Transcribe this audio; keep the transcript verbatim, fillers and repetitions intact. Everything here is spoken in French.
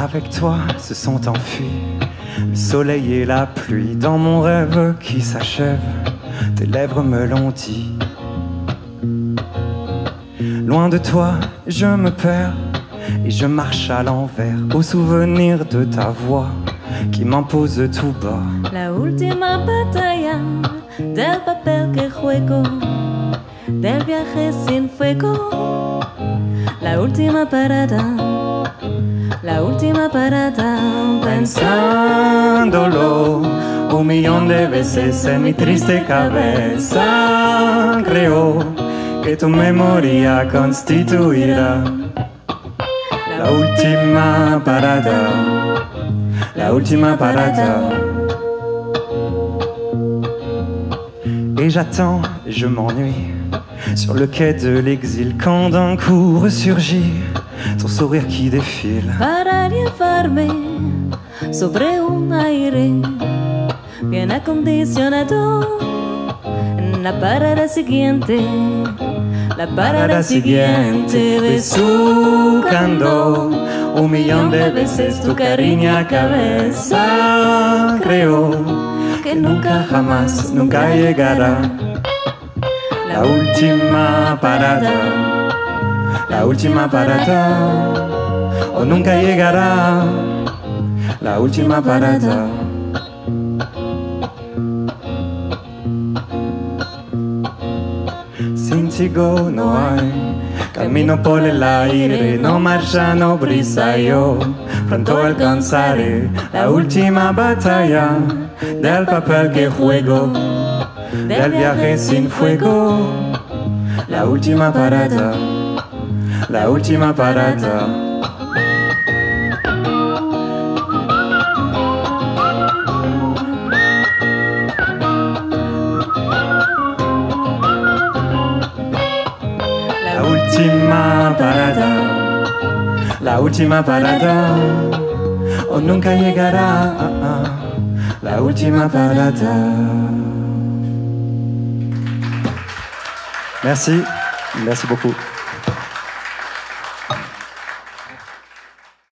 Avec toi se sont enfuis le soleil et la pluie dans mon rêve qui s'achève. Tes lèvres me l'ont dit. Loin de toi, je me perds et je marche à l'envers au souvenir de ta voix qui m'impose tout bas. La última batalla del papel que juego, del viaje sin fuego. La última parada, la última parada. Pensándolo un millón de veces en mi triste cabeza, creo que tu memoria constituirá la última parada, la última parada. Et j'attends, je m'ennuie sur le quai de l'exil quand d'un coup ressurgit ton sourire qui défile. Para llevarme sobre un aire bien acondicionado. En la parada siguiente, la parada siguiente, besucando un millón de veces tu cariña cabeza, creo que nunca jamás, nunca llegará la última parada, la última parada, o nunca llegará la última parada. Sin Tigo no hay camino por el aire, no marcha, no brisa, yo pronto alcanzaré la última batalla del papel que juego, del viaje sin fuego, la última parada, la última parada. La última parada, la última parada, o nunca llegará la última parada. Merci, merci beaucoup.